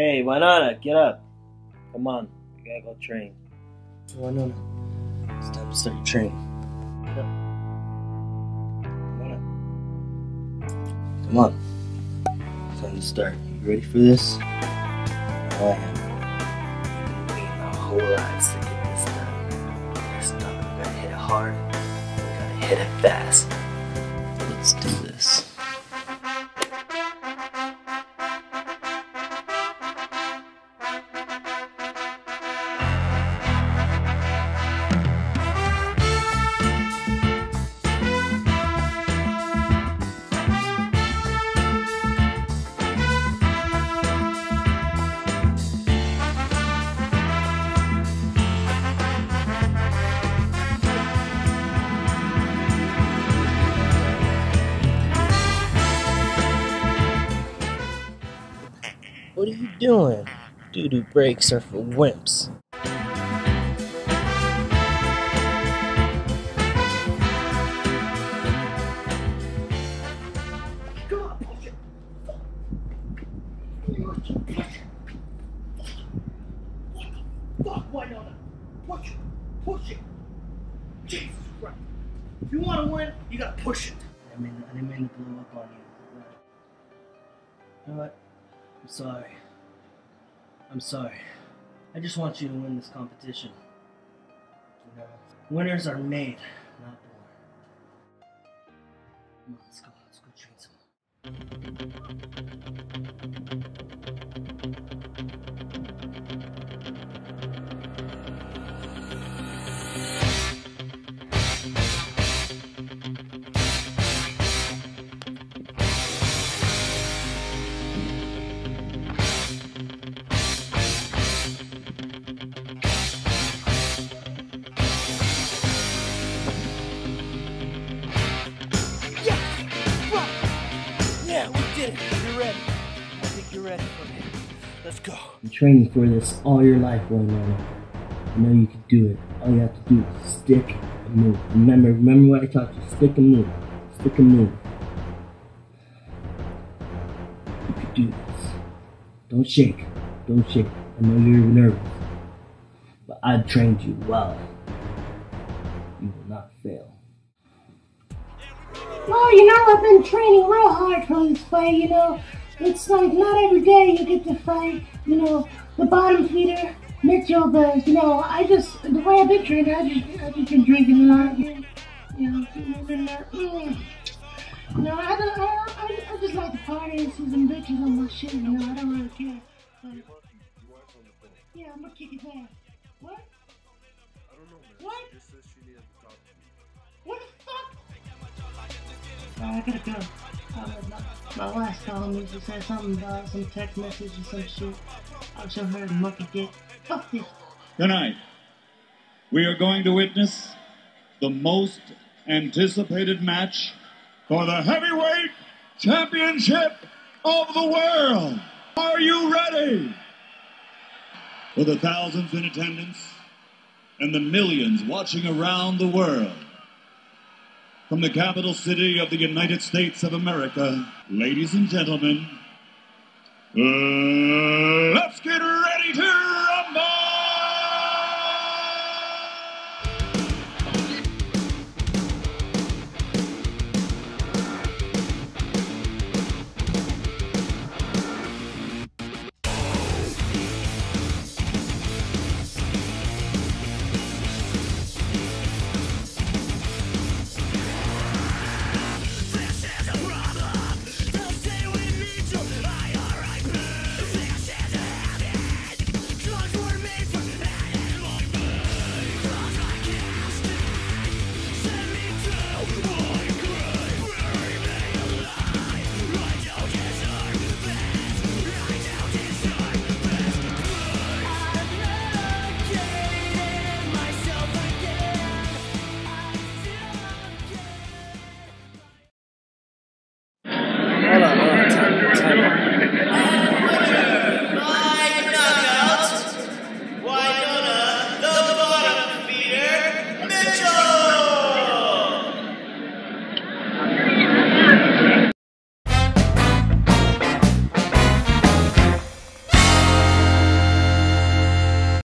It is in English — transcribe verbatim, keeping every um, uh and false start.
Hey, Winona, get up. Come on, we gotta go train. Winona, it's time to start your training. Get up. Winona. Come on. It's time to start. You ready for this? I am. You've been waiting our whole lives to get this done. First up, we gotta hit it hard. We gotta hit it fast. Let's do this. What are you doing? Doo-doo brakes are for wimps. Come on, push it. Push it. Fuck, why not? Push it. Push it. Jesus Christ. If you want to win, you gotta push it. I mean, I didn't mean to blow up on you. You know what? I'm sorry. I'm sorry. I just want you to win this competition. You know, winners are made, not born. Come on, let's go. Let's go train some Yeah, we did it. You're ready. I think you're ready for me. Let's go. You're training for this all your life, Winona. I know you can do it. All you have to do is stick and move. Remember, remember what I taught you. Stick and move. Stick and move. You can do this. Don't shake. Don't shake. I know you're nervous. But I've trained you well. You will not fail. Well, you know, I've been training real hard for this fight, you know. It's like not every day you get to fight, you know, the bottom feeder, Mitchell, but, you know, I just, the way I've been training, I just, I just been drinking a lot, you know, you know, been, uh, mm. You know, I, don't, I, I, I just like to party and see some bitches on my shit, you know, I don't really care. But, yeah, I'm gonna kick his ass. What? I don't know, man. What? She just said she needed to talk to you. What the fuck? Oh, I gotta go. Uh, my, my wife's calling me. She said something about some text message or some shit. I'll show her the monkey dick. Fuck this. Tonight, we are going to witness the most anticipated match for the heavyweight championship of the world. Are you ready? For the thousands in attendance and the millions watching around the world, from the capital city of the United States of America, ladies and gentlemen, uh, let's get ready to